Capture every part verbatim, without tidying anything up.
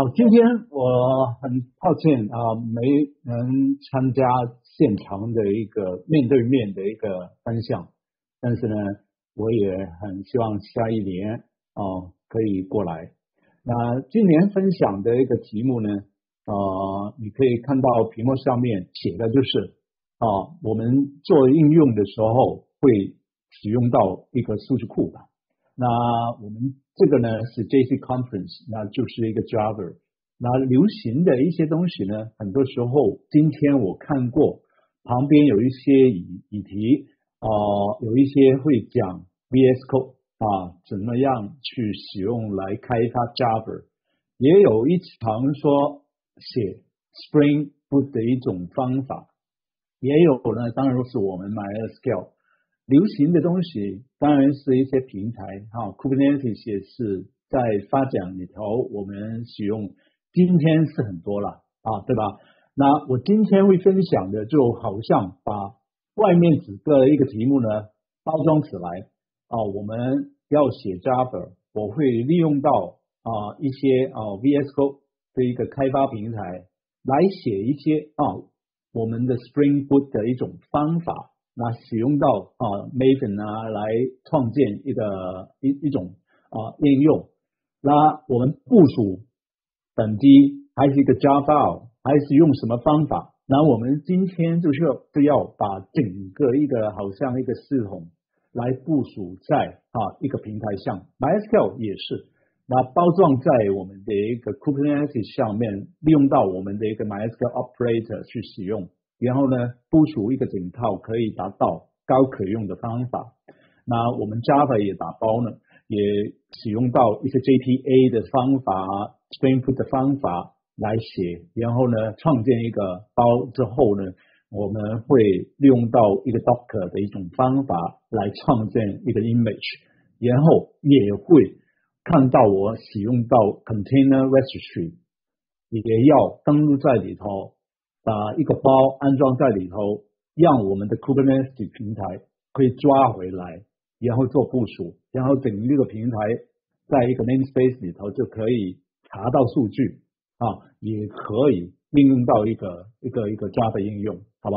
哦，今天我很抱歉啊，没能参加现场的一个面对面的一个分享，但是呢，我也很希望下一年哦可以过来。那今年分享的一个题目呢，呃，你可以看到屏幕上面写的就是啊，我们做应用的时候会使用到一个数据库吧。那我们这个呢是 J C Conference， 那就是一个 driver。那流行的一些东西呢，很多时候今天我看过旁边有一些议议题，呃，有一些会讲 V S Code 啊，怎么样去使用来开发 Java， 也有一场说写 Spring Boot 的一种方法，也有呢，当然是我们 MySQL。流行的东西当然是一些平台哈 ，Kubernetes 也是在发展里头，我们使用今天是很多了啊，对吧？那我今天会分享的就好像把外面几个一个题目呢包装起来啊，我们要写 Java， 我会利用到啊一些啊 V S Code 的一个开发平台来写一些啊我们的 Spring Boot 的一种方法。那使用到啊 Maven 啊来创建一个一一种啊应用，那我们部署本机还是一个 Java， 还是用什么方法？那我们今天就是要就要把整个一个好像一个系统来部署在啊一个平台上 ，MySQL 也是，那包装在我们的一个 Kubernetes 上面，利用到我们的一个 MySQL operator 去使用。然后呢，部署一个整套可以达到高可用的方法。那我们 Java 也打包呢，也使用到一些 J P A 的方法、Spring Boot 的方法来写。然后呢，创建一个包之后呢，我们会利用到一个 Docker 的一种方法来创建一个 image， 然后也会看到我使用到 Container Registry， 也要登录在里头。把一个包安装在里头，让我们的 Kubernetes 平台可以抓回来，然后做部署，然后整个平台在一个 namespace 里头就可以查到数据啊，也可以应用到一个一个一个 Java 应用，好吧？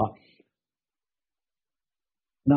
那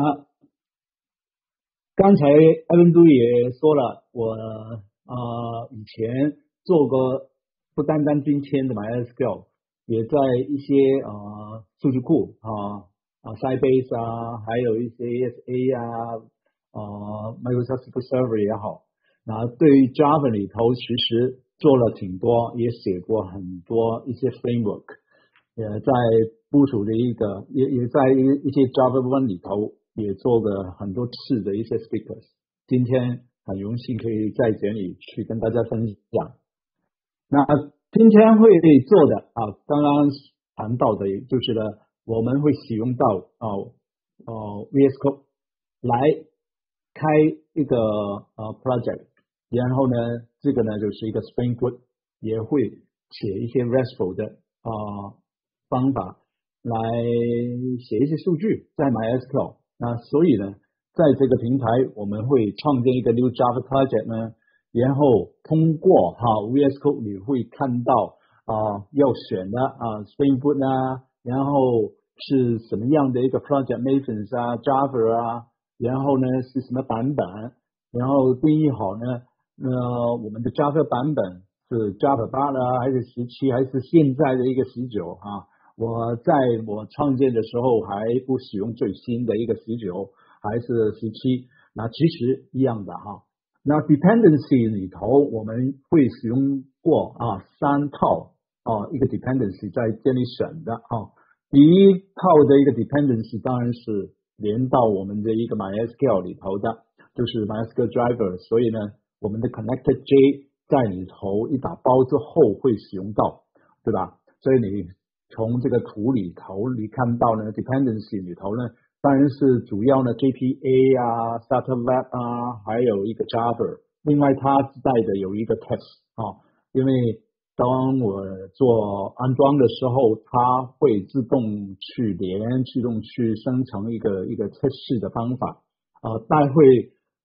刚才 Evan Du 也说了，我呃以前做过不单单今天的 MySQL。也在一些呃数据库啊啊 Sybase 啊，还有一些 E S A 啊，呃 Microsoft S Q L Server 也好，那对于 Java 里头其实做了挺多，也写过很多一些 framework， 也在部署的一个也也在一一些 Java One 里头也做了很多次的一些 speakers。今天很荣幸可以在这里去跟大家分享。那今天会做的啊，刚刚谈到的就是呢，我们会使用到哦哦 V S Code 来开一个呃 project， 然后呢，这个呢就是一个 Spring Boot， 也会写一些 RESTful 的啊、呃、方法来写一些数据在 MySQL。那所以呢，在这个平台我们会创建一个 New Java project 呢。然后通过哈 V S Code 你会看到啊、呃、要选的啊 Spring Boot 啊，然后是什么样的一个 Project Maven 啊 Java 啊，然后呢是什么版本，然后定义好呢，呃我们的 Java 版本是 Java 八呢还是十七还是现在的一个十九啊？我在我创建的时候还不使用最新的一个十九，还是十七，那其实一样的哈。那 dependency 里头我们会使用过啊三套啊一个 dependency 在这里选的啊，第一套的一个 dependency 当然是连到我们的一个 MySQL 里头的，就是 MySQL driver， 所以呢我们的 connected J 在里头一打包之后会使用到，对吧？所以你从这个图里头你看到呢 dependency 里头呢。当然是主要呢 J P A 啊 Starter Lab 啊，还有一个 Java， 另外它自带的有一个 test 啊，因为当我做安装的时候，它会自动去连，自动去生成一个一个测试的方法啊，待会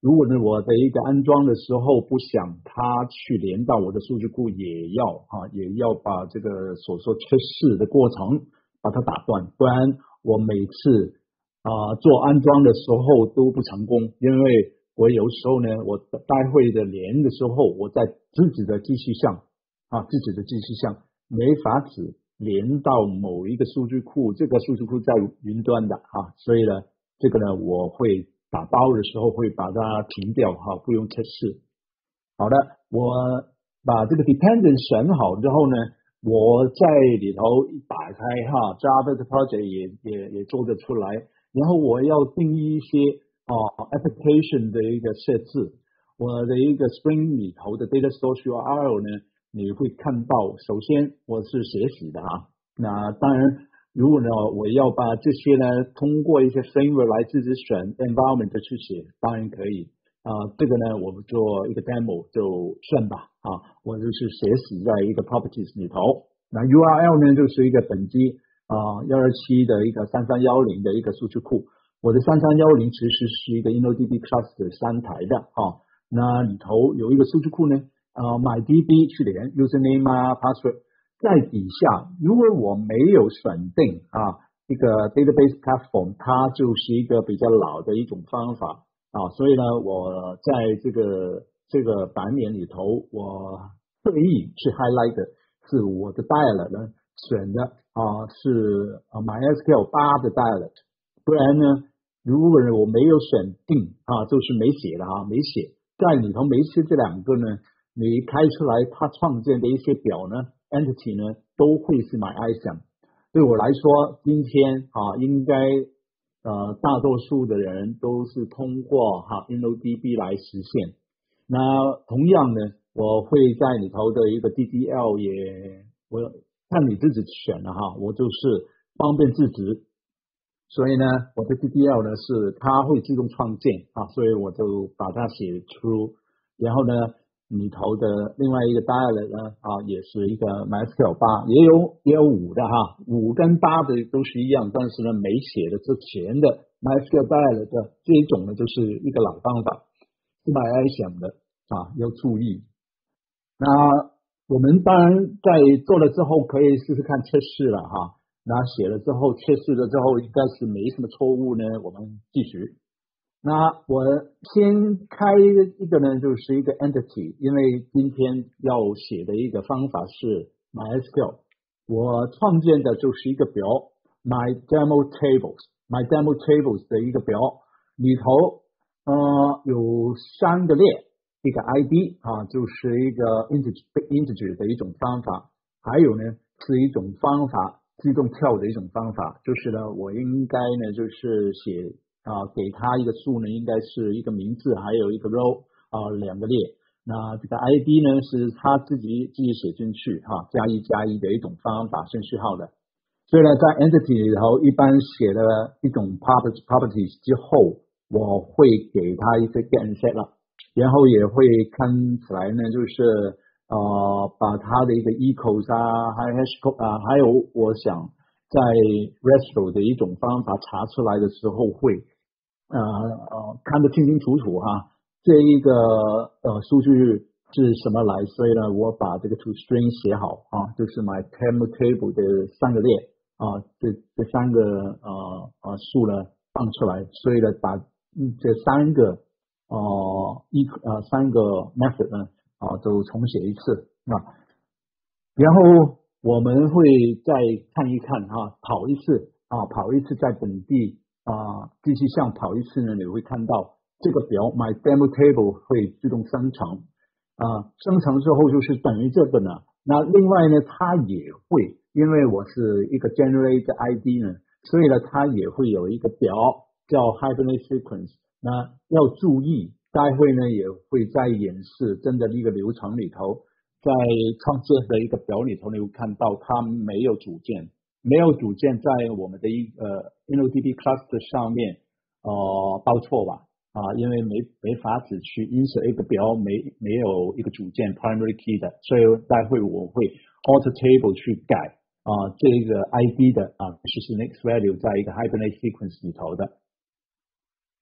如果呢我的一个安装的时候不想它去连到我的数据库，也要啊也要把这个所说测试的过程把它打断，不然我每次啊做安装的时候都不成功，因为我有时候呢我待会的连的时候，我在自己的机器上啊自己的机器上没法子连到某一个数据库，这个数据库在云端的啊，所以呢这个呢我会打包的时候会把它停掉哈，不用测试。好的，我把这个 dependent 选好之后呢，我在里头一打开哈 Java 的 project 也也也做得出来，然后我要定义一些哦 application 的一个设置，我的一个 Spring 里头的 data source U R L 呢，你会看到，首先我是写死的哈，那当然。如果呢，我要把这些呢，通过一些 framework 来自己选 environment 去写，当然可以啊、呃。这个呢，我们做一个 demo 就算吧啊。我就是写死在一个 properties 里头。那 U R L 呢，就是一个本机啊幺二七的一个三三一零的一个数据库。我的三三一零其实是一个 InnoDB cluster 三台的啊。那里头有一个数据库呢，啊 MyDB 去连 username 啊 password。在底下，如果我没有选定啊一个 database platform， 它就是一个比较老的一种方法啊，所以呢，我在这个这个版面里头，我特意去 highlight 的是我的 dialect 呢选的啊是啊 MySQL 八的 dialect， 不然呢，如果我没有选定啊，就是没写的啊，没写在里头没写这两个呢。你开出来，它创建的一些表呢 ，entity 呢，都会是 MyISAM。对我来说，今天啊，应该呃大多数的人都是通过哈 InnoDB 来实现。那同样呢，我会在里头的一个 D D L 也，我看你自己选的哈，我就是方便自己。所以呢，我的 D D L 呢是它会自动创建啊，所以我就把它写出，然后呢。里头的另外一个 dialect 呢啊，也是一个 MySQL 八，也有也有五的哈，五跟八的都是一样，但是呢没写的之前的 MySQL dialect 的这一种呢就是一个老方法，是 MyISAM 的啊，要注意。那我们当然在做了之后可以试试看测试了哈，那写了之后测试了之后应该是没什么错误呢，我们继续。那我先开一个呢，就是一个 entity， 因为今天要写的一个方法是 MySQL， 我创建的就是一个表 My Demo Tables，My Demo Tables 的一个表，里头呃有三个列，一个 I D 啊，就是一个 integer integer 的一种方法，还有呢是一种方法自动跳的一种方法，就是呢我应该呢就是写。啊，给它一个数呢，应该是一个名字，还有一个 row 啊，两个列。那这个 I D 呢，是他自己自己写进去哈、啊，加一加一的一种方法顺序号的。所以呢，在 entity 里头，一般写了一种 property properties 之后，我会给它一些 get and set 了，然后也会看起来呢，就是呃，把它的一个 equals 啊，还有 hash code 啊，还有我想。在 RESTful 的一种方法查出来的时候会，呃呃看得清清楚楚哈，这一个呃数据是什么来，所以呢，我把这个 toString 写好啊，就是 my table table 的三个列啊，这这三个呃呃数呢放出来，所以呢，把这三个呃一呃三个 method 呢啊都重写一次啊，然后。我们会再看一看哈，跑一次啊，跑一次在本地啊机器上跑一次呢，你会看到这个表 My Demo Table 会自动生成啊，生成之后就是等于这个呢。那另外呢，它也会，因为我是一个 Generate I D 呢，所以呢，它也会有一个表叫 Hibernate Sequence。那要注意，待会呢也会在演示真的一个流程里头。在创建的一个表里头，你会看到它没有组件，没有组件在我们的一呃 InnoDB cluster 上面呃报错吧啊，因为没没法子去 insert 一个表没没有一个组件 primary key 的，所以待会我会 alter table 去改啊这个 I D 的啊就是 next value 在一个 Hibernate sequence 里头的。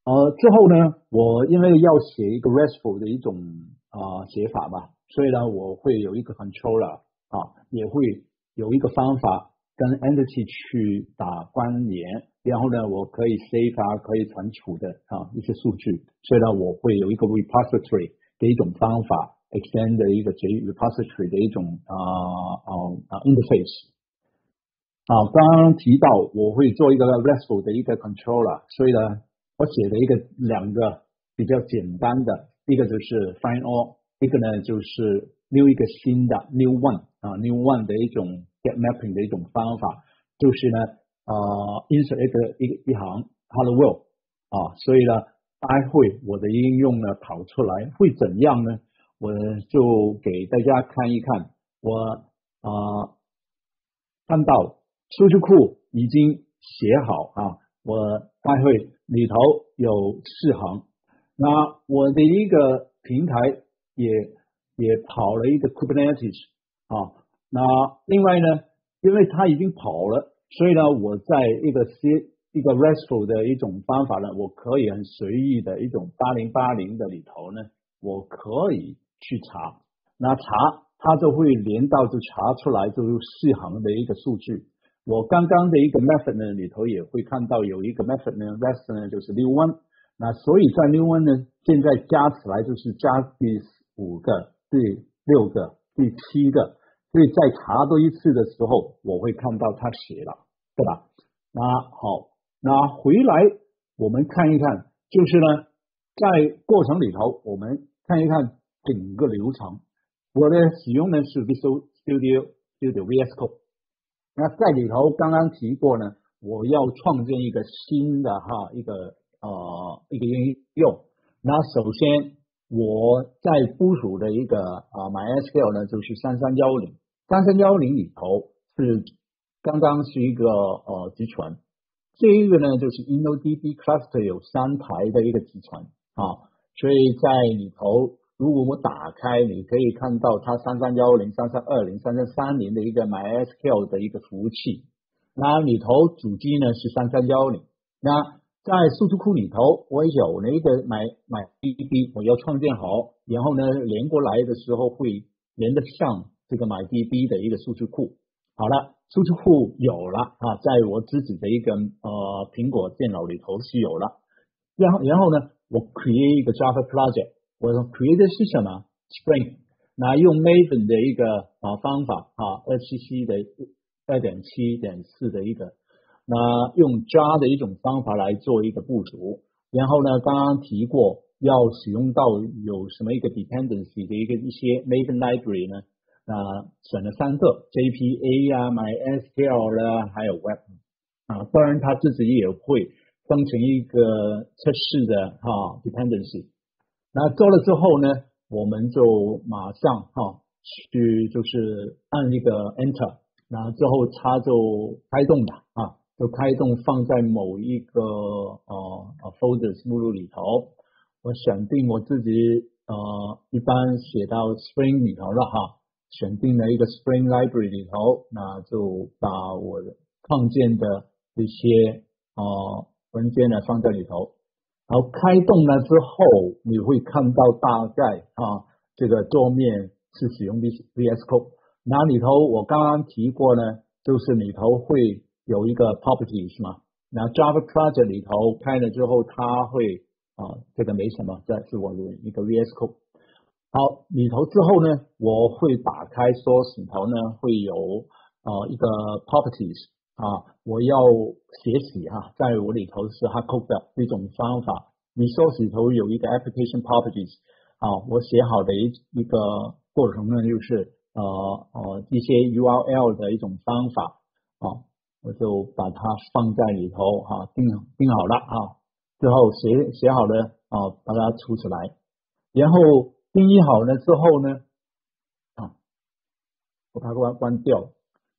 呃，之后呢，我因为要写一个 RESTful 的一种啊、呃写法嘛，所以呢，我会有一个 controller 啊，也会有一个方法跟 entity 去打关联，然后呢，我可以 save 啊，可以存储的啊一些数据，所以呢，我会有一个 repository 的一种方法 extend 的一个 repository 的一种啊啊啊 interface。啊，刚刚提到我会做一个 RESTful 的一个 controller，所以呢，我写了一个两个比较简单的，一个就是 find all，一个呢就是 new 一个新的 new one 啊 new one 的一种 get mapping 的一种方法，就是呢呃 insert 一个一一行 hello world 啊，所以呢，待会我的应用呢跑出来会怎样呢？我就给大家看一看，我啊、呃、看到。数据库已经写好啊，我待会里头有四行，那我的一个平台也也跑了一个 Kubernetes 啊，那另外呢，因为它已经跑了，所以呢，我在一个 C 一个 RESTful 的一种方法呢，我可以很随意的一种八零八零的里头呢，我可以去查，那查它就会连到就查出来就是四行的一个数据。我刚刚的一个 method 呢里头也会看到有一个 method 呢 rest 呢就是 new one， 那所以在 new one 呢现在加起来就是加第五个、第六个、第七个，所以在查多一次的时候，我会看到它写了，对吧？那好，那回来我们看一看，就是呢在过程里头我们看一看整个流程。我的使用呢是 Visual Studio Studio V S Code。那在里头刚刚提过呢，我要创建一个新的哈一个呃一个应用。那首先我在部署的一个啊 MySQL 呢，就是三三一零，三三一零里头是刚刚是一个呃集成，这一个呢就是 InnoDB Cluster 有三台的一个集成啊，所以在里头。如果我打开，你可以看到它三三一零、三三二零、三三三零的一个 MySQL 的一个服务器，那里头主机呢是三三一零。那在数据库里头，我有了一个 My MyDB， 我要创建好，然后呢连过来的时候会连得上这个 MyDB 的一个数据库。好了，数据库有了啊，在我自己的一个呃苹果电脑里头是有了。然后然后呢，我 create 一个 Java project。我 create 的是什么 Spring， 那用 Maven 的一个啊方法啊 二七七 的 二点七点四 的一个，那用 Jar 的一种方法来做一个部署。然后呢，刚刚提过要使用到有什么一个 dependency 的一个一些 Maven library 呢？那选了三个 J P A 啊 MySQL 啦，还有 Web 啊，当然它自己也会生成一个测试的哈 dependency。那做了之后呢，我们就马上哈、啊、去就是按一个 Enter， 那之后它就开动了啊，就开动放在某一个呃 folders 目录里头。我选定我自己呃一般写到 Spring 里头了哈，选定了一个 Spring Library 里头，那就把我创建的一些呃文件呢放在里头。然后开动了之后，你会看到大概啊，这个桌面是使用 V S Code。那里头我刚刚提过呢，就是里头会有一个 properties 嘛。那 Java project 里头开了之后，它会啊，这个没什么，这是我的一个 V S Code。好，里头之后呢，我会打开 source 里头呢会有呃一个 properties。啊，我要写洗哈，在我里头是 hardcode 的一种方法。resource 里头有一个 application properties， 啊，我写好的一一个过程呢，就是呃呃一些 U R L 的一种方法啊，我就把它放在里头哈、啊，定定好了啊，之后写写好了啊，把它出出来，然后定义好了之后呢，啊，我把它关关掉。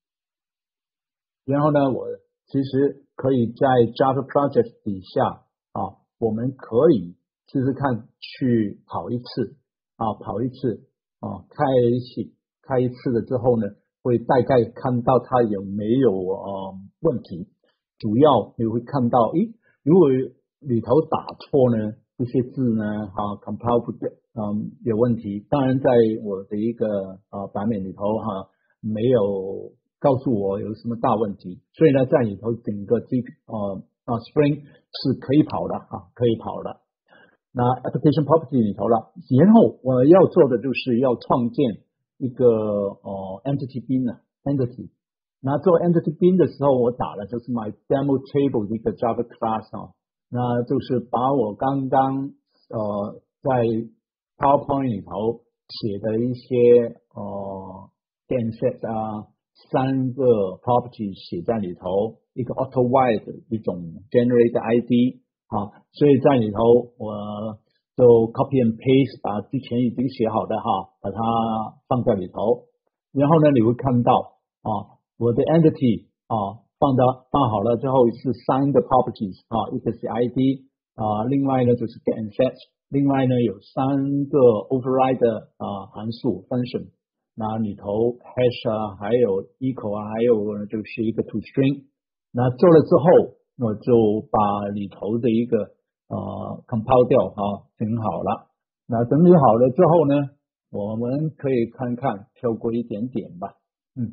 然后呢，我其实可以在 Java Project 底下啊，我们可以试试看去跑一次啊，跑一次啊，开一次，开一次了之后呢，会大概看到它有没有呃问题。主要你会看到，诶，如果里头打错呢，这些字呢，哈、啊、，compile 不对，嗯，有问题。当然，在我的一个呃版本里头哈、啊，没有告诉我有什么大问题，所以呢，在里头整个 G 呃啊 Spring 是可以跑的啊，可以跑的。那 application property 里头了，然后我要做的就是要创建一个呃 entity bin 呢 entity。那做 entity bin 的时候，我打的就是 my demo table 的一个 Java class 啊，那就是把我刚刚呃在 PowerPoint 里头写的一些呃 game set 啊，三个 property 写在里头，一个 auto wide 一种 generate I D 啊，所以在里头我就 copy and paste 把之前已经写好的哈，把它放在里头，然后呢你会看到啊。我的 entity 啊放的放好了之后是三个 properties 啊，一个是 I D 啊，另外呢就是 get and set， 另外呢有三个 override 啊函数 function， 那里头 hash 啊，还有 equal 啊，还有就是一个 toString。那做了之后，我就把里头的一个呃 compile 掉啊，整好了。那整理好了之后呢，我们可以看看，跳过一点点吧，嗯。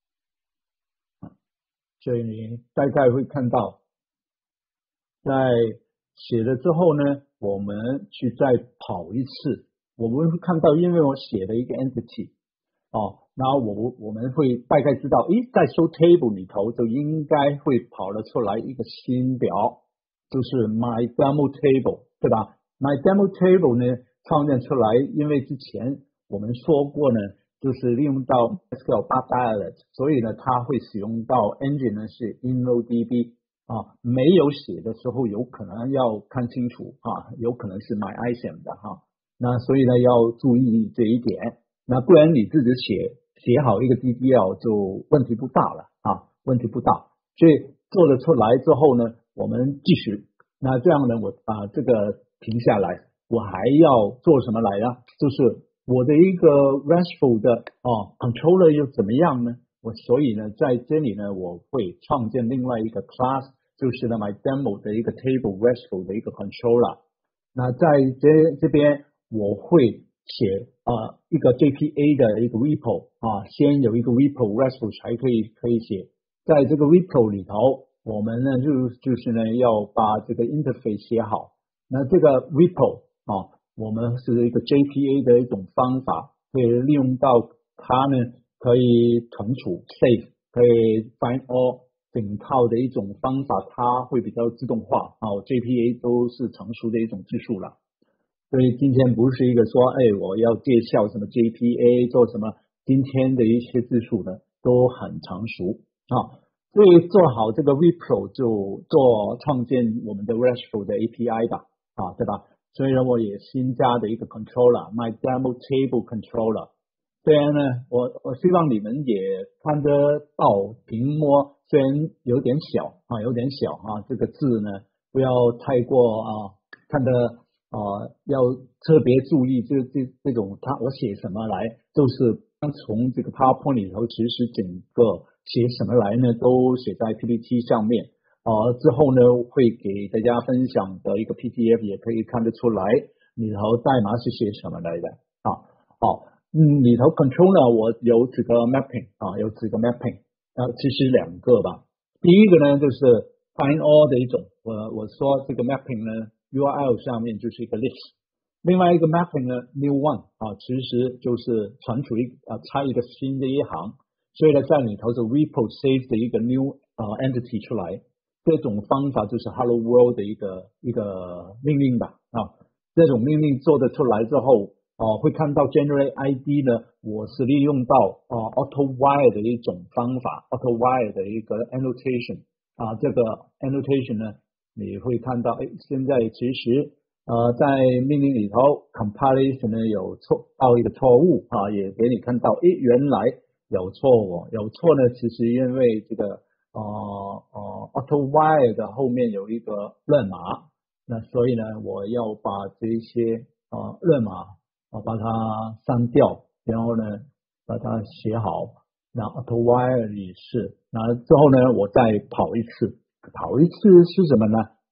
所以你大概会看到，在写了之后呢，我们去再跑一次，我们会看到，因为我写了一个 entity 哦，然后我我们会大概知道，诶，在 show table 里头就应该会跑了出来一个新表，就是 my demo table， 对吧 ？my demo table 呢创建出来，因为之前我们说过呢。就是利用到 S Q L 八 dialect， 所以呢，它会使用到 engine 呢是 InnoDB 啊，没有写的时候有可能要看清楚啊，有可能是 MyISAM 的哈，那所以呢要注意这一点，那不然你自己写写好一个 D B L 就问题不大了啊，问题不大，所以做了出来之后呢，我们继续，那这样呢，我把这个停下来，我还要做什么来呢？就是我的一个 RESTful 的哦 controller 又怎么样呢？我所以呢，在这里呢，我会创建另外一个 class， 就是呢 my demo 的一个 table RESTful 的一个 controller。那在这这边我会写啊、呃、一个 J P A 的一个 repo 啊，先有一个 repo RESTful 才可以可以写，在这个 repo 里头，我们呢就就是呢要把这个 interface 写好。那这个 repo 啊。我们是一个 J P A 的一种方法，可以利用到它呢，可以存储 save， 可以 find all 整套的一种方法，它会比较自动化啊。J P A 都是成熟的一种技术了，所以今天不是一个说，哎，我要介绍什么 J P A 做什么，今天的一些技术呢都很成熟啊。所以做好这个 repro 就做创建我们的 RESTful 的 A P I 吧，啊，对吧？所以呢，我也新加的一个 controller，my demo table controller。虽然呢，我我希望你们也看得到屏幕，虽然有点小啊，有点小啊，这个字呢不要太过啊，看得啊要特别注意这这这种它我写什么来，就是从这个 PowerPoint 里头，其实整个写什么来呢，都写在 P P T 上面。呃，之后呢，会给大家分享的一个 P D F 也可以看得出来，里头代码是写什么来的啊？好，嗯，里头 control 呢，我有几个 mapping 啊，有几个 mapping，呃，其实两个吧。第一个呢，就是 find all 的一种，我我说这个 mapping 呢 U R L 上面就是一个 list， 另外一个 mapping 呢 new one 啊，其实就是存储一啊插一个新的一行，所以呢，在里头是 repo save 的一个 new 啊 entity 出来。这种方法就是 Hello World 的一个一个命令吧啊，这种命令做得出来之后，哦、呃，会看到 Generate I D 呢，我是利用到啊、呃、Auto Wire 的一种方法 ，Auto Wire 的一个 annotation 啊，这个 annotation 呢，你会看到，哎，现在其实呃在命令里头 compilation 呢有错到一个错误啊，也给你看到，哎，原来有错误，有错呢，其实因为这个。呃呃 auto wire 的后面有一个乱码，那所以呢，我要把这些呃乱码啊把它删掉，然后呢把它写好。那 auto wire 也是，那之后呢我再跑一次，跑一次是什么呢？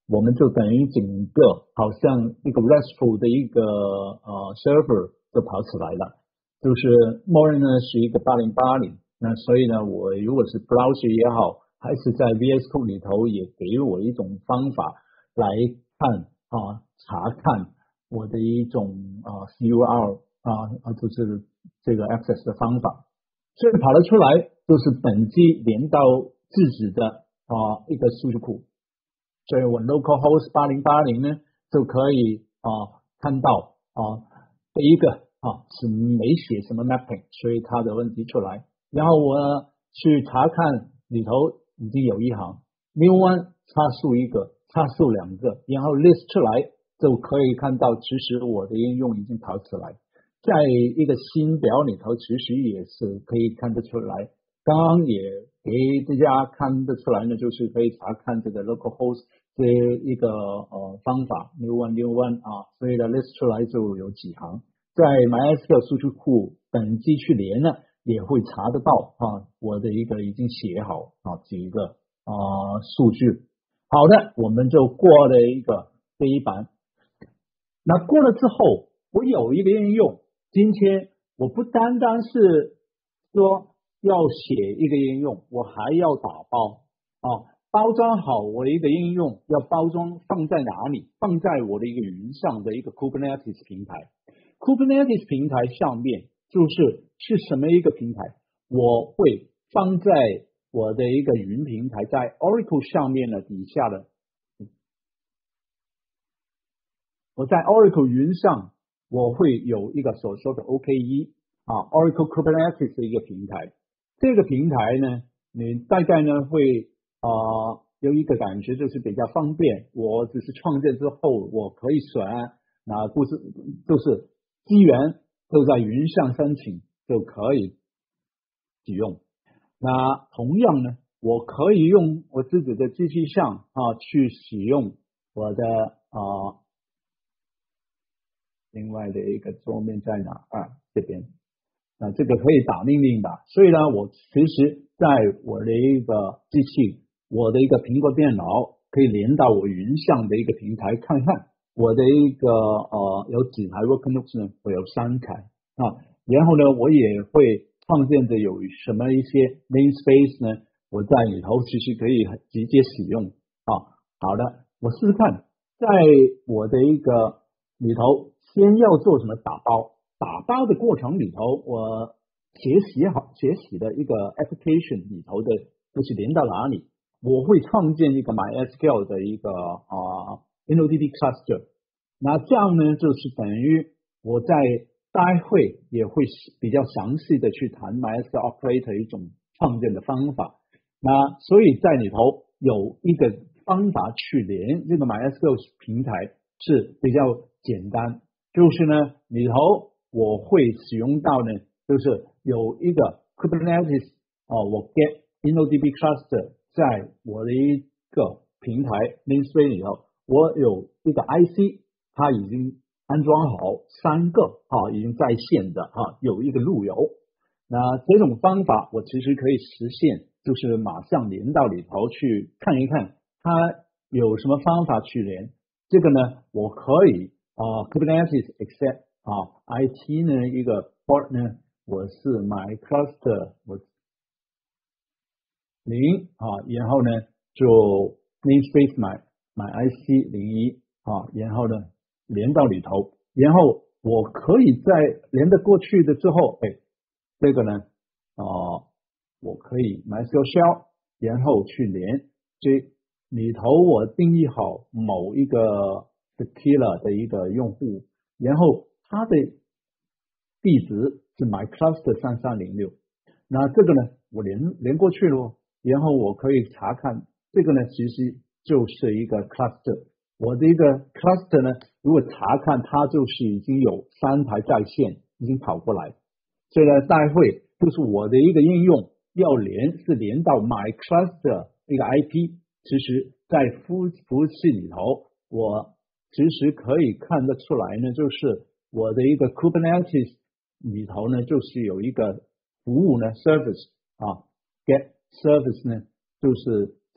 我们就等于整个好像一个 RESTful 的一个呃 server 就跑起来了，就是默认呢是一个八零八零，那所以呢，我如果是 browser 也好，还是在 V S Code 里头也给我一种方法来看啊查看我的一种啊 C U R 啊啊就是这个 access 的方法，所以跑了出来就是本机连到自己的啊一个数据库。所以我 localhost 八零八零呢就可以啊看到啊第一个啊是没写什么 mapping， 所以它的问题出来。然后我去查看里头已经有一行 new one 差数一个，差数两个，然后 list 出来就可以看到，其实我的应用已经跑出来。在一个新表里头，其实也是可以看得出来。刚刚也给大家看得出来呢，就是可以查看这个 localhost 这一个呃方法 new one new one 啊，所以呢 list 出来就有几行，在 MySQL 数据库本机去连呢，也会查得到啊，我的一个已经写好啊几个啊数据。好的，我们就过了一个这一版。那过了之后，我有一个应用，今天我不单单是说要写一个应用，我还要打包啊，包装好我的一个应用，要包装放在哪里？放在我的一个云上的一个 Kubernetes 平台。Kubernetes 平台上面就是是什么一个平台？我会放在我的一个云平台，在 Oracle 上面的底下的，我在 Oracle 云上，我会有一个所说的 O K E 啊 Oracle Kubernetes 的一个平台。这个平台呢，你大概呢会啊、呃、有一个感觉就是比较方便。我只是创建之后，我可以选，那不是就是资源都在云上申请就可以使用。那同样呢，我可以用我自己的机器上啊去使用我的啊、呃、另外的一个桌面在哪啊？这边。那这个可以打命令的，所以呢，我其实在我的一个机器，我的一个苹果电脑可以连到我云上的一个平台看看，我的一个呃有几台 workload 呢？我有三台啊，然后呢，我也会创建的有什么一些 namespace 呢？我在里头其实可以直接使用啊。好的，我试试看，在我的一个里头，先要做什么打包？打包的过程里头，我写写好写写的一个 application 里头的，就是连到哪里，我会创建一个 MySQL 的一个啊、呃、InnoDB cluster。那这样呢，就是等于我在待会也会比较详细的去谈 MySQL operator 一种创建的方法。那所以在里头有一个方法去连这个 MySQL 平台是比较简单，就是呢里头我会使用到呢，就是有一个 Kubernetes 哦，我 get InnoDB cluster 在我的一个平台 namespace 里头，我有一个 I C， 它已经安装好三个啊，已经在线的啊，有一个路由。那这种方法我其实可以实现，就是马上连到里头去看一看，它有什么方法去连。这个呢，我可以啊 Kubernetes except 啊 I T 呢一个 port 呢，我是 my cluster 我零啊，然后呢就 namespace my my I C 零一啊，然后呢连到里头，然后我可以在连得过去的之后，哎，这个呢啊、呃，我可以 MySQL shell， 然后去连这里头我定义好某一个 tequila 的一个用户，然后它的地址是 my cluster 三三零六，那这个呢我连连过去了，然后我可以查看这个呢其实就是一个 cluster， 我的一个 cluster 呢如果查看它就是已经有三台在线已经跑过来，所以呢待会就是我的一个应用要连是连到 my cluster 一个 I P， 其实在服服务器里头我其实可以看得出来呢，就是我的一个 Kubernetes 里头呢就是有一个服务呢 service 啊 get service 呢就是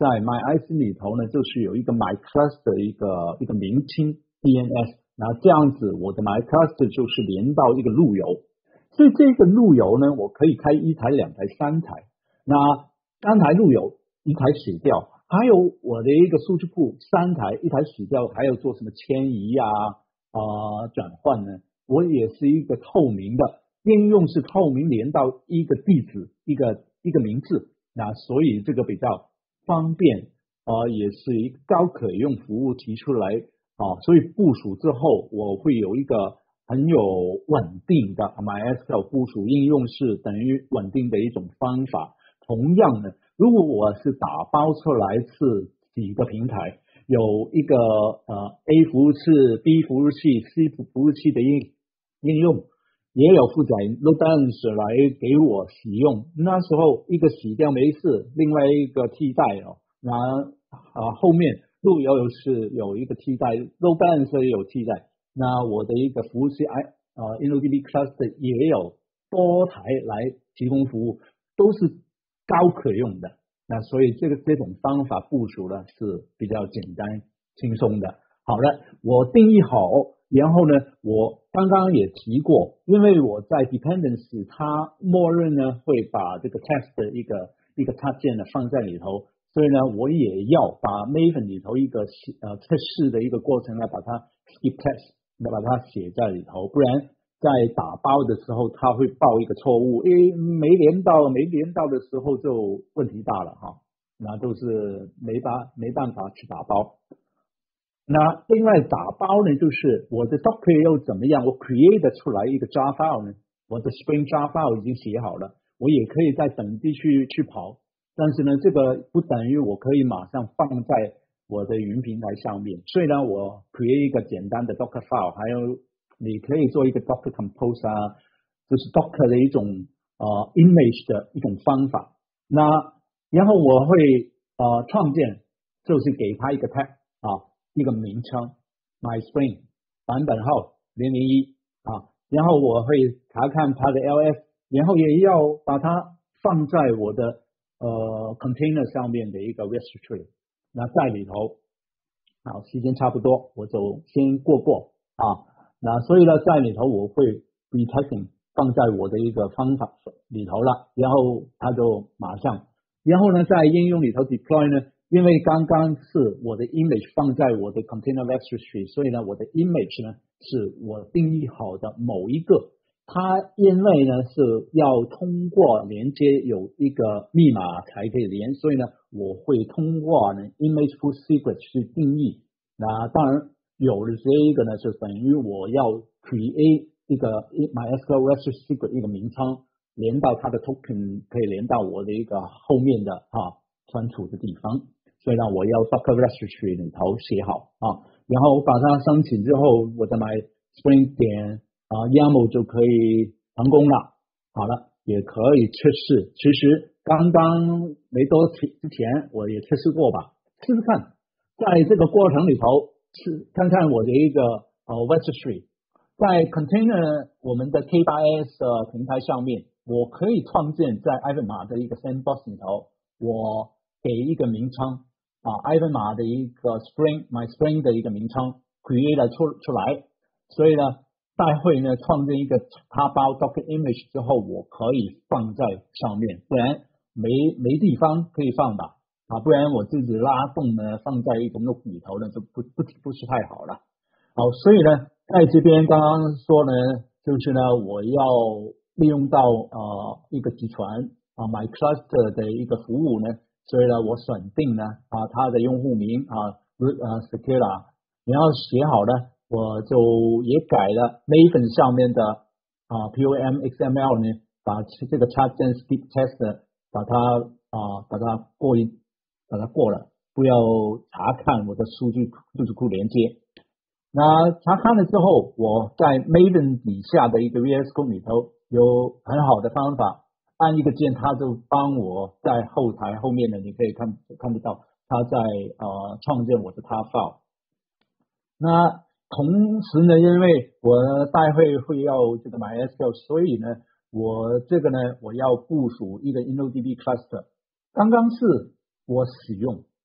在 MyISIN 里头呢，就是有一个 MyCluster 的一个一个名称 D N S， 那这样子我的 MyCluster 就是连到一个路由，所以这个路由呢，我可以开一台、两台、三台，那三台路由一台洗掉，还有我的一个数据库三台，一台洗掉，还有做什么迁移啊啊、呃、转换呢？我也是一个透明的应用，是透明连到一个地址，一个一个名字，那所以这个比较方便啊、呃，也是一个高可用服务提出来啊、呃，所以部署之后我会有一个很有稳定的 MySQL 部署应用是等于稳定的一种方法。同样的，如果我是打包出来是几个平台，有一个呃 A 服务器、B 服务器、C 服务器的应应用，也有负载 load balance 来给我使用。那时候一个洗掉没事，另外一个替代哦，那啊后面路由是有一个替代 ，load balance 也有替代。那我的一个服务器 I 呃 InnoDB Cluster 也有多台来提供服务，都是高可用的。那所以这个这种方法部署呢是比较简单轻松的。好了，我定义好，然后呢，我刚刚也提过，因为我在 dependency 它默认呢会把这个 test 的一个一个插件呢放在里头，所以呢我也要把 Maven 里头一个呃测试的一个过程来把它 skip test 来把它写在里头，不然在打包的时候它会报一个错误，诶没连到没连到的时候就问题大了哈，那都是没办没办法去打包。那另外打包呢，就是我的 Docker 又怎么样？我 create 出来一个 jar file 呢，我的 Spring jar file 已经写好了，我也可以在本地去去跑，但是呢，这个不等于我可以马上放在我的云平台上面。所以呢，我 create 一个简单的 Docker file， 还有你可以做一个 Docker Compose 啊，就是 Docker 的一种呃 image 的一种方法。那然后我会呃创建，就是给它一个 tag 啊。一个名称 MySpring 版本号零零一啊，然后我会查看它的 L S， 然后也要把它放在我的呃 container 上面的一个 registry， 那在里头，好，时间差不多，我就先过过啊，那所以呢，在里头我会 retesting 放在我的一个方法里头了，然后它就马上，然后呢，在应用里头 deploy 呢。因为刚刚是我的 image 放在我的 container registry， 所以呢，我的 image 呢是我定义好的某一个，它因为呢是要通过连接有一个密码才可以连，所以呢，我会通过呢 image full secret 去定义。那当然有了这一个呢，就等于我要 create 一个 MySQL registry secret 一个名称，连到它的 token 可以连到我的一个后面的啊存储的地方。所以呢，我要 Docker registry 里头写好啊，然后把它申请之后，我的 MySpring 点啊 YAML 就可以成功了。好了，也可以测试。其实刚刚没多之前我也测试过吧，试试看，在这个过程里头是看看我的一个呃 registry， 在 container 我们的 K 八 S 呃平台上面，我可以创建在 Ivanpah 的一个 sandbox 里头，我给一个名称。啊 Ivanpah 的一个 Spring MySpring 的一个名称 create 出出来，所以呢，待会呢创建一个插包 Docker image 之后，我可以放在上面，不然没没地方可以放吧，啊，不然我自己拉动呢放在一个 node 里头呢就不不不是太好了。好，所以呢，在这边刚刚说呢，就是呢，我要利用到呃一个集团啊 MyCluster 的一个服务呢。所以呢，我选定呢啊，它的用户名啊呃 secure， 然后写好了，我就也改了 Maven 上面的啊 P O M X M L 呢，把这个插件 skip test 把它啊把它过一把它过了，不要查看我的数据数据库连接。那查看了之后，我在 Maven 底下的一个 V S Code 里头有很好的方法。按一个键，它就帮我在后台后面呢，你可以看看得到，它在呃创建我的 tar file。那同时呢，因为我待会会要这个 MySQL， 所以呢，我这个呢，我要部署一个 InnoDB cluster。刚刚是我使用，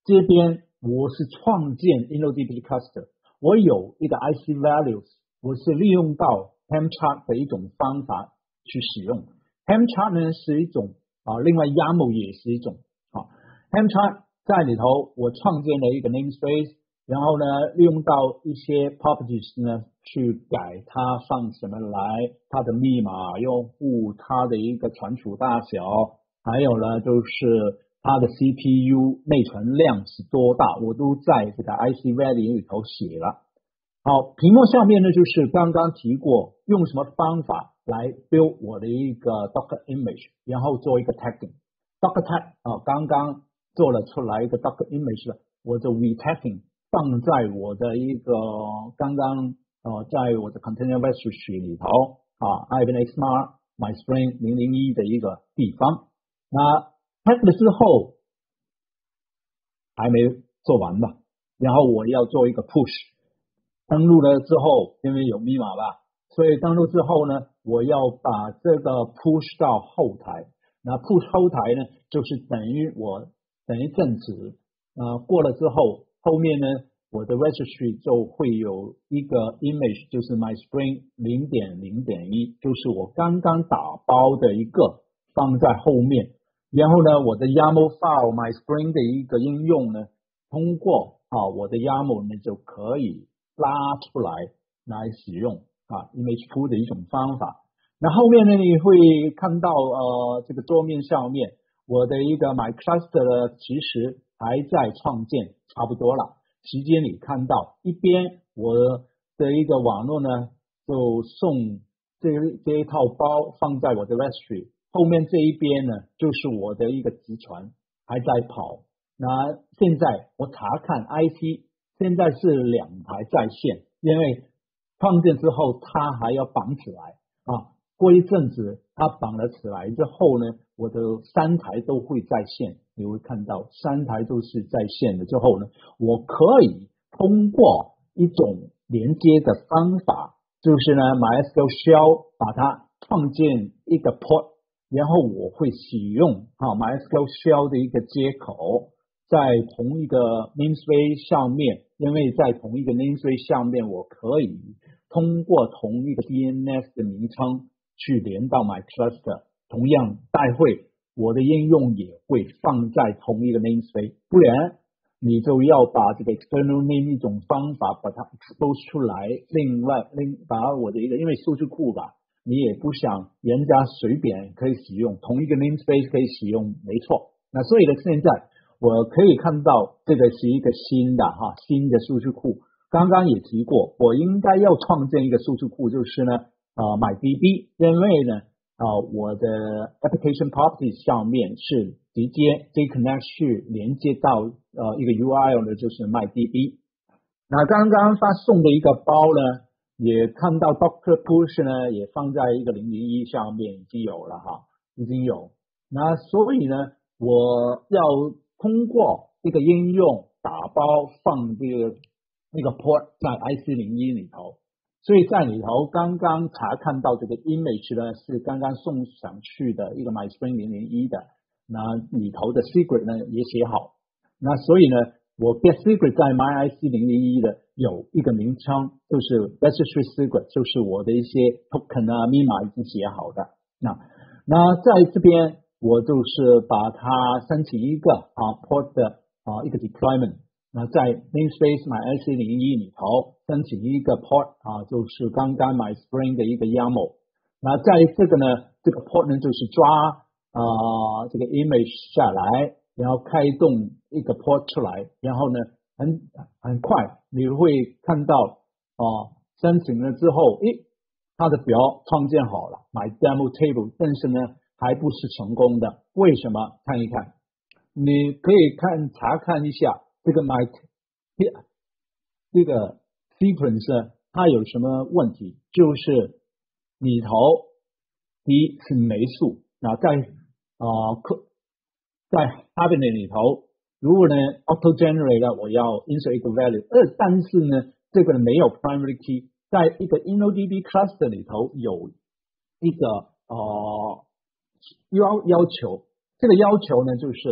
这边我是创建 InnoDB cluster， 我有一个 I C values， 我是利用到 Helm-chart 的一种方法去使用。Helm-chart 呢是一种啊，另外 YAML 也是一种啊。Helm-chart 在里头我创建了一个 namespace， 然后呢利用到一些 properties 呢去改它放什么来，它的密码、用户、它的一个存储大小，还有呢就是它的 C P U 内存量是多大，我都在这个 I C value 里头写了。好，屏幕下面呢就是刚刚提过用什么方法来 build 我的一个 Docker image， 然后做一个 tagging。Docker tag 啊，刚刚做了出来一个 Docker image 了，我就 re-tagging 放在我的一个刚刚呃在我的 container registry 里头啊 ，Ivan Xmart MySpring 零零一的一个地方。那 tag 了之后还没做完吧，然后我要做一个 push。登录了之后，因为有密码吧，所以登录之后呢，我要把这个 push 到后台。那 push 后台呢，就是等于我等一阵子，呃，过了之后，后面呢，我的 registry 就会有一个 image， 就是 MySpring 零点零点一， 就是我刚刚打包的一个放在后面。然后呢，我的 YAML file MySpring 的一个应用呢，通过啊我的 YAML 呢就可以拉出来来使用啊 image pool 的一种方法。那后面呢，你会看到呃这个桌面上面我的一个 my cluster 呢，其实还在创建，差不多了。时间你看到一边我的一个网络呢，就送这这一套包放在我的 registry， 后面这一边呢就是我的一个集权还在跑。那现在我查看 I C。现在是两台在线，因为创建之后它还要绑起来啊。过一阵子它绑了起来之后呢，我的三台都会在线。你会看到三台都是在线的之后呢，我可以通过一种连接的方法，就是呢 MySQL Shell 把它创建一个 port， 然后我会使用啊 MySQL Shell 的一个接口。在同一个 namespace 上面，因为在同一个 namespace 上面，我可以通过同一个 D N S 的名称去连到 my cluster。同样，待会我的应用也会放在同一个 namespace， 不然你就要把这个 external name 一种方法把它 expose 出来。另外，另把我的一个因为数据库吧，你也不想人家随便可以使用，同一个 namespace 可以使用，没错。那所以呢，现在我可以看到这个是一个新的哈新的数据库。刚刚也提过，我应该要创建一个数据库，就是呢呃 MyDB， 因为呢呃我的 application properties 上面是直接 J-Connect 去连接到呃一个 U R L 呢，就是 MyDB。那刚刚发送的一个包呢，也看到 Docker Push 呢也放在一个零零一上面已经有了哈，已经有。那所以呢，我要通过一个应用打包放这个那个 port 在 I C 零一里头，所以在里头刚刚查看到这个 image 呢是刚刚送上去的一个 MySpring 零零一的，那里头的 secret 呢也写好。那所以呢，我 get secret 在 MyIC 零零一的有一个名称，就是 registry secret， 就是我的一些 token 啊密码已经写好的。那那在这边我就是把它申请一个啊 port 的啊一个 deployment。那在 namespace MyIC 零一里头申请一个 port 啊，就是刚刚 MySpring 的一个 YAML。那在这个呢，这个 port 呢就是抓啊这个 image 下来，然后开动一个 port 出来，然后呢很很快你会看到啊申请了之后，诶，它的表创建好了 My demo table， 但是呢还不是成功的。为什么？看一看，你可以看查看一下这个 My 这个 sequence 它有什么问题，就是里头第一是没数，那在啊、呃、在 cabinet 里头，如果呢 auto generate 我要 insert 一个 value， 呃，但是呢这个没有 primary key， 在一个 InnoDB cluster 里头有一个呃要要求，这个要求呢就是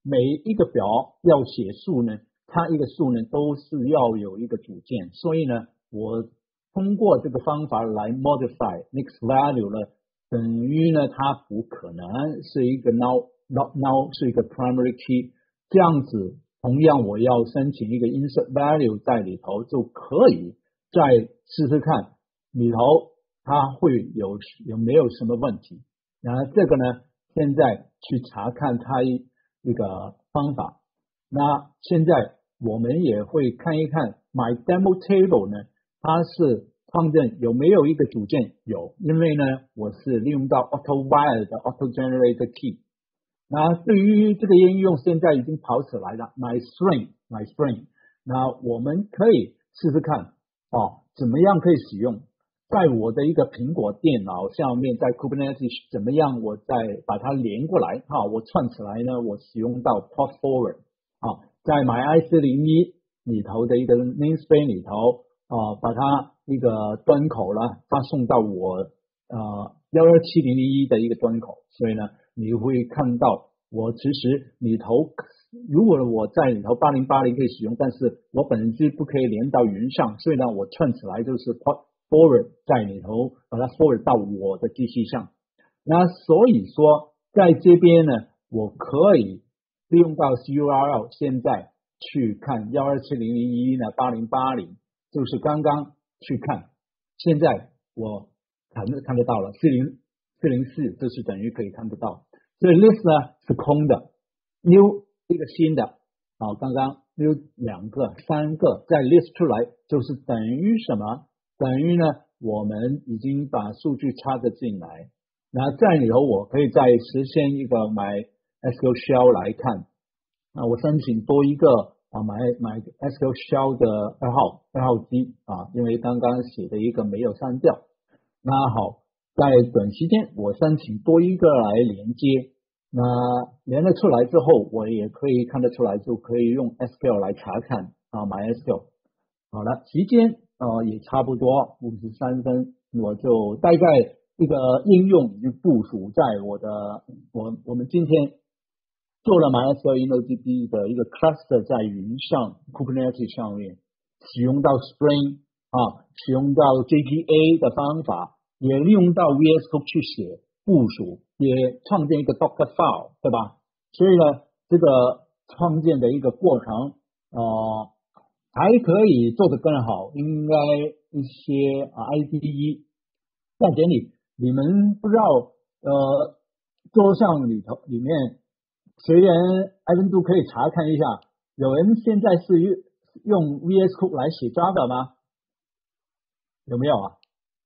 每一个表要写数呢，它一个数呢都是要有一个组件，所以呢，我通过这个方法来 modify next value 呢，等于呢它不可能是一个 now not now 是一个 primary key， 这样子同样我要申请一个 insert value 在里头，就可以再试试看里头它会有有没有什么问题。那这个呢，现在去查看它一个方法。那现在我们也会看一看 my demo table 呢，它是放进有没有一个组件？有，因为呢我是利用到 AutoWire 的 Auto Generator Key。那对于这个应用现在已经跑起来了 my string my string， 那我们可以试试看哦，怎么样可以使用。在我的一个苹果电脑上面，在 Kubernetes 怎么样我再把它连过来啊，我串起来呢，我使用到 Port Forward 啊，在 My I 四零一里头的一个 namespace 里头啊，把它一个端口呢发送到我呃一二七零零一的一个端口，所以呢你会看到我其实里头如果我在里头八零八零可以使用，但是我本质不可以连到云上，所以呢我串起来就是 Port forward 在里头把它 forward 到我的机器上。那所以说在这边呢，我可以利用到 C U R L 现在去看一二七零零一呢八零八零，就是刚刚去看，现在我看看得到了四零四零四，这是等于可以看得到。所以 list 呢是空的 ，new 一个新的啊，刚刚 new 两个三个再 list 出来，就是等于什么？等于呢，我们已经把数据插得进来，那在里头我可以再实现一个 my S Q L shell 来看，那我申请多一个啊 my my S Q L shell 的二号二号机啊，因为刚刚写的一个没有删掉。那好，在短时间我申请多一个来连接，那连了出来之后，我也可以看得出来，就可以用 S Q L 来查看啊 my S Q L。好了，时间呃也差不多五十三分，我就大概这个应用已经部署在我的我我们今天做了 MySQL InnoDB 的一个 cluster 在云上 Kubernetes 上面，使用到 Spring 啊，使用到 J P A 的方法，也利用到 V S Code 去写部署，也创建一个 Docker file， 对吧？所以呢，这个创建的一个过程呃还可以做得更好，应该一些啊 I D E 在这里，你们不知道呃桌上里头里面，谁人艾文都可以查看一下，有人现在是用用 V S Code 来写 Java 吗？有没有啊？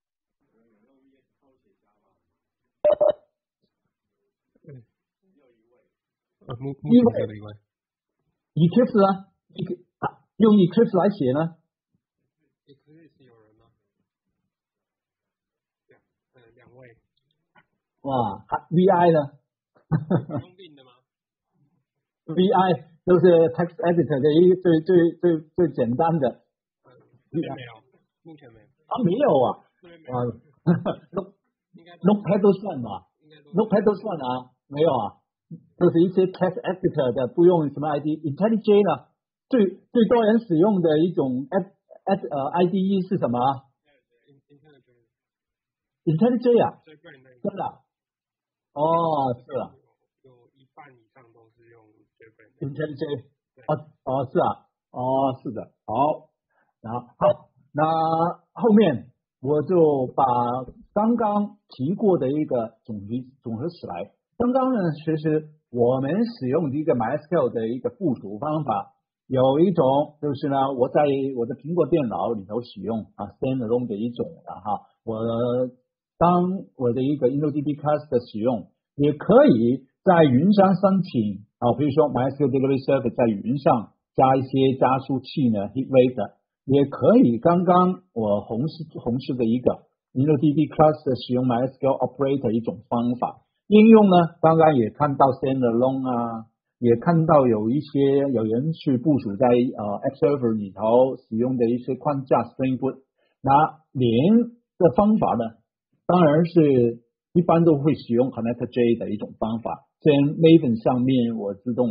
目目前只有一位。 Eclipse 呢？用 Eclipse 来写呢 ？Eclipse 有人吗？两呃两位。 哇 ，V I 呢？ 用 Vim 的吗 ？V I 都是 text editor 的一个最最最最简单的。 嗯，没有，目前没有。 啊，没有啊。啊，Notepad 都算吧 ，Notepad 都算啊，没有啊，都是一些 text editor 的，不用什么 I D。IntelliJ 呢？最最多人使用的一种 F F 呃 I D E 是什么 ？IntelliJ 啊，真的？哦，是啊。 有一半以上都是用 IntelliJ。哦哦是啊，哦是的，好，然后好，那后面我就把刚刚提过的一个总结总合起来。刚刚呢，其实我们使用的一个 MySQL 的一个部署方法。有一种就是呢，我在我的苹果电脑里头使用啊 standalone 的一种的哈，我当我的一个 InnoDB cluster 使用，也可以在云上申请啊，比如说 MySQL Delivery Service 在云上加一些加速器呢 ，HeatWave 的，也可以刚刚我红色红色的一个 InnoDB cluster 使用 MySQL Operator 一种方法。应用呢，刚刚也看到 standalone 啊。也看到有一些有人去部署在呃 App Server 里头使用的一些框架 Spring Boot， 那连的方法呢，当然是一般都会使用 ConnectJ 的一种方法。在 Maven 上面我自动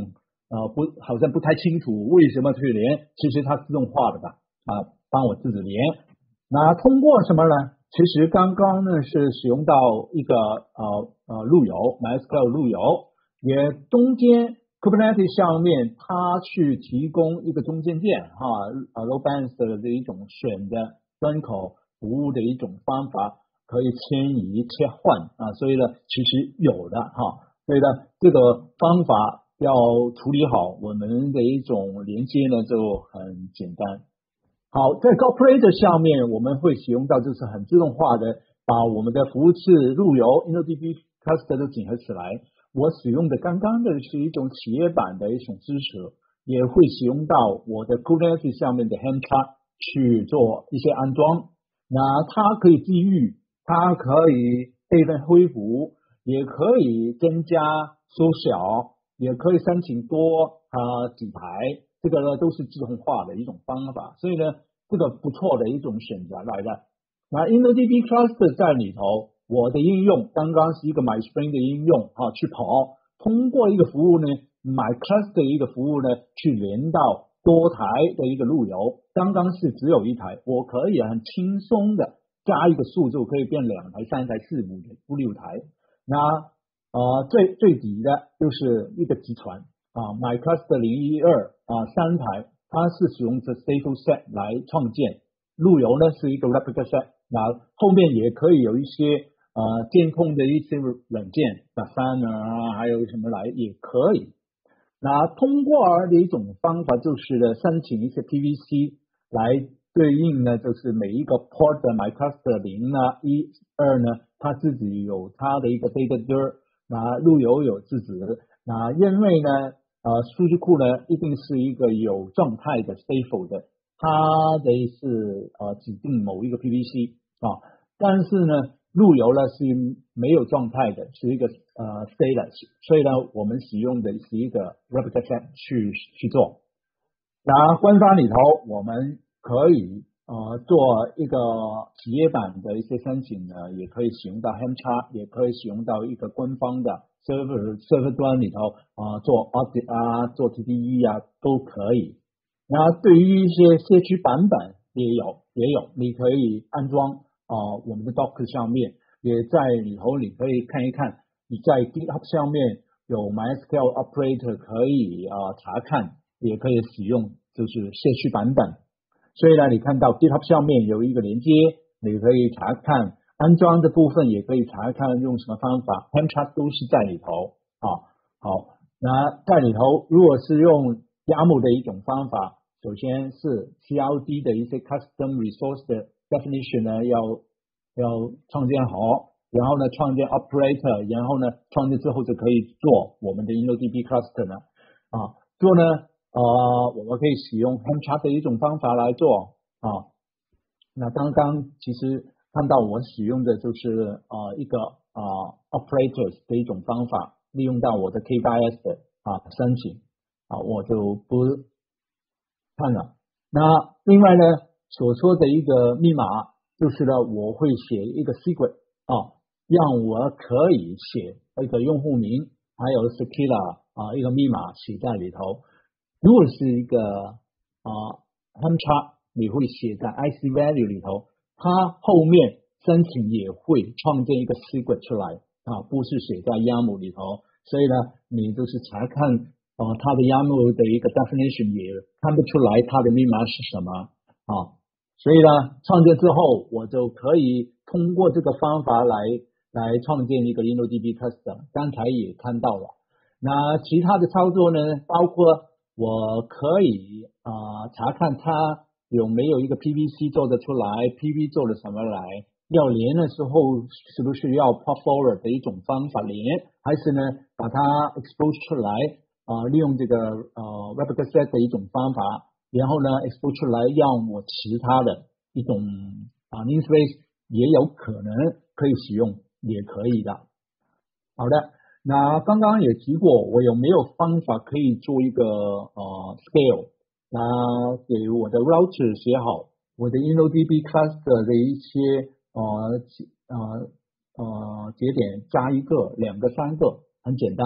呃不好像不太清楚为什么去连，其实它自动化的吧啊，帮我自己连。那通过什么呢？其实刚刚呢是使用到一个呃呃路由 MySQL 路由，也中间 Kubernetes 上面它去提供一个中间件哈，呃 load balancer 的一种选的端口服务的一种方法，可以迁移切换啊，所以呢其实有的哈，所以呢这个方法要处理好，我们的一种连接呢就很简单。好，在 Operator 上面我们会使用到就是很自动化的把我们的服务器路由 InnoDB cluster 都整合起来。我使用的刚刚的是一种企业版的一种支持，也会使用到我的 Kubernetes 上面的 Helm-Chart 去做一些安装。那它可以地域，它可以备份恢复，也可以增加缩小，也可以申请多啊、呃、几台。这个呢都是自动化的一种方法，所以呢这个不错的一种选择来的。那 InnoDB Cluster 在里头，我的应用刚刚是一个 MySpring 的应用啊，去跑，通过一个服务呢 MyCluster 一个服务呢去连到多台的一个路由，刚刚是只有一台，我可以很轻松的加一个数就可以变两台、三台、四五五六台。那呃最最底的就是一个集团。啊 ，MyCluster 零一二啊，三台，它是使用着 stateful set 来创建，路由呢是一个 replica set， 那后面也可以有一些呃监控的一些软件 ，Grafana 啊，还有什么来也可以。那通过的一种方法就是呢，申请一些 P V C 来对应呢，就是每一个 port 的 MyCluster 零啊、一、二呢，它自己有它的一个 data dir， 那路由有自己的。那因为呢，呃，数据库呢一定是一个有状态的 stateful 的，它的是呃指定某一个 P V C 啊，但是呢，路由呢是没有状态的，是一个呃 stateless， 所以呢，我们使用的是一个 replica set 去去做。那官方里头我们可以呃做一个企业版的一些申请呢，也可以使用到 Helm-Chart， 也可以使用到一个官方的。server server 端里头啊、呃、做 audit 啊做 T D E 啊都可以。那对于一些社区版本也有也有，你可以安装啊、呃、我们的 Docker 上面，也在里头你可以看一看，你在 GitHub 上面有 MySQL operator 可以啊、呃、查看，也可以使用就是社区版本。所以呢，你看到 GitHub 上面有一个连接，你可以查看。安装的部分也可以查看用什么方法 ，Helm-Chart 都是在里头啊。好，那在里头如果是用 YAML 的一种方法，首先是 C L D 的一些 custom resource 的 definition 呢要要创建好，然后呢创建 operator， 然后呢创建之后就可以做我们的 InnoDB cluster 呢啊做呢呃我们可以使用 Helm-Chart 的一种方法来做啊。那刚刚其实看到我使用的就是呃一个呃 operators 的一种方法，利用到我的 K八 S 的啊申请啊，我就不看了。那另外呢，所说的一个密码就是呢，我会写一个 secret 啊，让我可以写一个用户名，还有 secure 啊一个密码写在里头。如果是一个啊 Helm-Chart， 你会写在 I C value 里头。它后面申请也会创建一个 secret 出来啊，不是写在 YAML 里头，所以呢，你就是查看呃它的 YAML 的一个 definition 也看不出来它的密码是什么啊，所以呢，创建之后我就可以通过这个方法来来创建一个 InnoDB cluster， 刚才也看到了。那其他的操作呢，包括我可以啊、呃、查看它有没有一个 P V C 做得出来 ，P V 做了什么来？要连的时候是不是要 port forward 的一种方法连，还是呢把它 expose 出来啊、呃？利用这个呃 replica set 的一种方法，然后呢 expose 出来，让我其他的一种啊 namespace 也有可能可以使用，也可以的。好的，那刚刚也提过，我有没有方法可以做一个呃 scale？那给我的 router 写好，我的 InnoDB cluster 的一些呃呃呃节点加一个、两个、三个，很简单。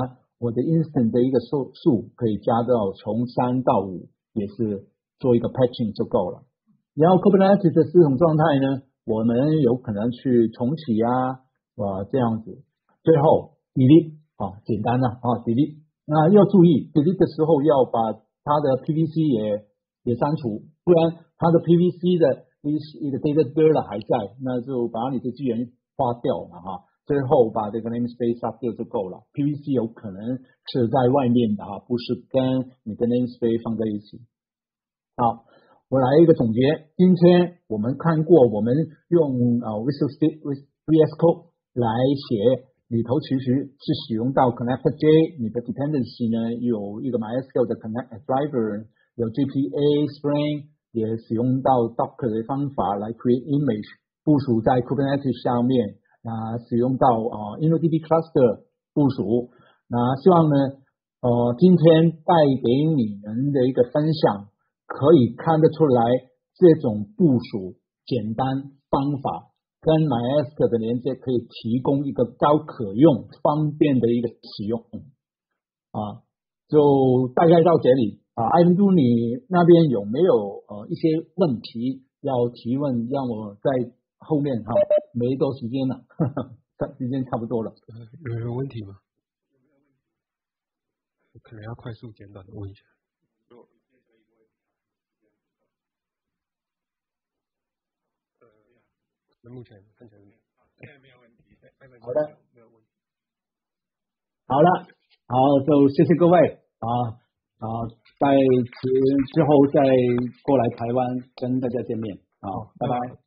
我的 instance 的一个数数可以加到从三到五，也是做一个 patching 就够了。然后 Kubernetes 的系统状态呢，我们有可能去重启啊，啊这样子。最后 delete 啊，简单的啊 delete。那要注意 delete 的时候要把它的 P V C 也也删除，不然它的 P V C 的一一个 data dirty 还在，那就把你的资源花掉了哈。最后把这个 namespace 杀掉就够了。P V C 有可能是在外面的啊，不是跟你的 namespace 放在一起。好，我来一个总结。今天我们看过，我们用呃 Visual V S Code 来写，里头其实是使用到 Connector.J， 你的 dependency 呢有一个 MySQL 的 Connect Driver， 有 J P A、Spring， 也使用到 Docker 的方法来 create image， 部署在 Kubernetes 上面。那使用到呃 InnoDB Cluster 部署，那希望呢呃今天带给你们的一个分享，可以看得出来这种部署简单方法跟 MySQL 的连接可以提供一个高可用方便的一个使用啊，就大概到这里啊。艾伦杜，你那边有没有呃一些问题要提问，让我在后面哈，没多时间了，呵呵，时间差不多了。 呃，有有问题吗？我可能要快速简短的问一下。呃，那目前看起来没有，现在没有问题。 好的， 没有问题。 好了，好，就谢谢各位啊啊，在此之后再过来台湾跟大家见面啊，拜拜。